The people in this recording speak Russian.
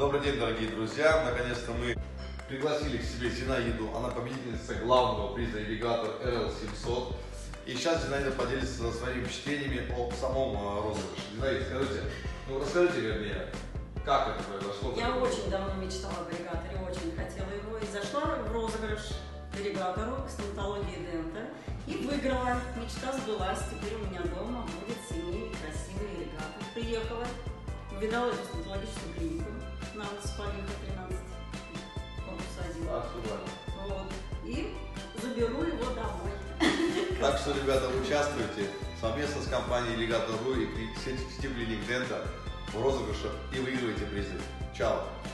Добрый день, дорогие друзья! Наконец-то мы пригласили к себе Зинаиду. Она победительница главного приза «Ирригатор RL700». И сейчас Зинаида поделится своими впечатлениями о самом розыгрыше. Зинаида, расскажите вернее, как это произошло? Я очень давно мечтала об ирригаторе, очень хотела его. И зашла в розыгрыш ирригатору стоматологии Дента и выиграла. Мечта сбылась. Теперь у меня дома будет семейный красивый ирригатор. Приехала, увидала эту стоматологическую клинику на улице Полиха, 13, корпус 1. Вот. И заберу его домой. Так что, ребята, участвуйте совместно с компанией Irrigator.ru и сетью клиник Дента в розыгрыше и выигрывайте призы. Чао!